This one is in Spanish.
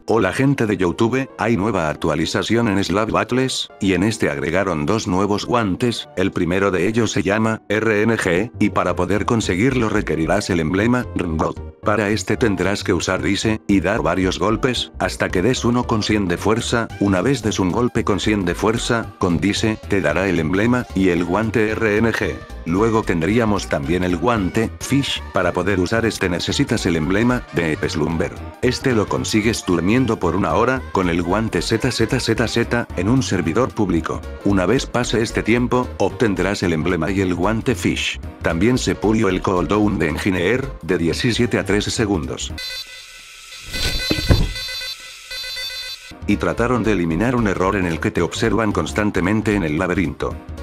Hola gente de YouTube, hay nueva actualización en Slap Battles, y en este agregaron dos nuevos guantes, el primero de ellos se llama RNG, y para poder conseguirlo requerirás el emblema RNG. Para este tendrás que usar Dice, y dar varios golpes, hasta que des uno con 100 de fuerza, una vez des un golpe con 100 de fuerza, con Dice, te dará el emblema, y el guante RNG. Luego tendríamos también el guante Fish, para poder usar este necesitas el emblema de Slumber. Este lo consigues durmiendo por una hora, con el guante ZZZZ, en un servidor público. Una vez pase este tiempo, obtendrás el emblema y el guante Fish. También se pulió el cooldown de Engineer, de 17 a 13 segundos. Y trataron de eliminar un error en el que te observan constantemente en el laberinto.